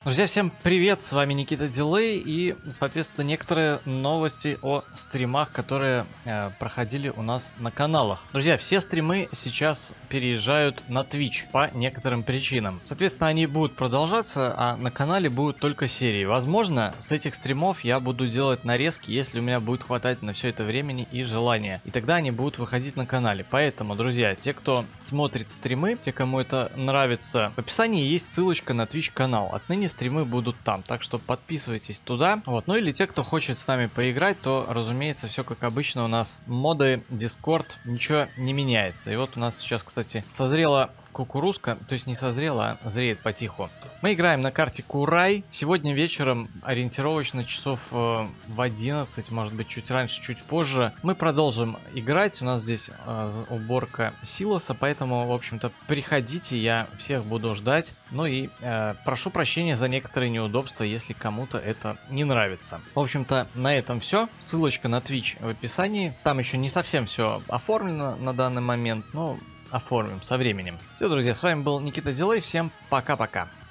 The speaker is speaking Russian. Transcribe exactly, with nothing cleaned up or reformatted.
Друзья, всем привет, с вами Никита Дилей и, соответственно, некоторые новости о стримах, которые э, проходили у нас на каналах. Друзья, все стримы сейчас переезжают на Twitch по некоторым причинам. Соответственно, они будут продолжаться, а на канале будут только серии. Возможно, с этих стримов я буду делать нарезки, если у меня будет хватать на все это времени и желания. И тогда они будут выходить на канале. Поэтому, друзья, те, кто смотрит стримы, те, кому это нравится, в описании есть ссылочка на Twitch канал. Отныне стримы будут там, так что подписывайтесь туда. Вот. Ну или те, кто хочет с нами поиграть, то, разумеется, все как обычно у нас. Моды, Discord, ничего не меняется. И вот у нас сейчас, кстати, созрела кукурузка, то есть не созрела, а зреет потиху. Мы играем на карте Курай. Сегодня вечером, ориентировочно часов э, в одиннадцать, может быть чуть раньше, чуть позже, мы продолжим играть. У нас здесь э, уборка силоса, поэтому, в общем-то, приходите, я всех буду ждать. Ну и э, прошу прощения за некоторые неудобства, если кому-то это не нравится. В общем-то, на этом все. Ссылочка на Twitch в описании. Там еще не совсем все оформлено на данный момент, но оформим со временем. Все, друзья, с вами был Никита Дилей. Всем пока-пока.